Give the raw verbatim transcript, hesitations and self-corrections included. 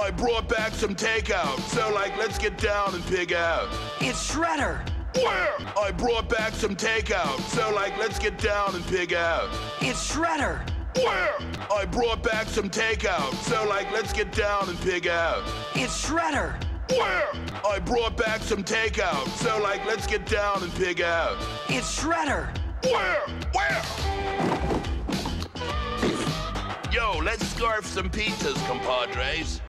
I brought back some takeout, so like, let's get down and pig out. It's Shredder. Where? I brought back some takeout, so like, let's get down and pig out. It's Shredder. Where? I brought back some takeout, so like, let's get down and pig out. It's Shredder. Where? I brought back some takeout, so like, let's get down and pig out. It's Shredder. Where? Where? Yo, let's scarf some pizzas, compadres.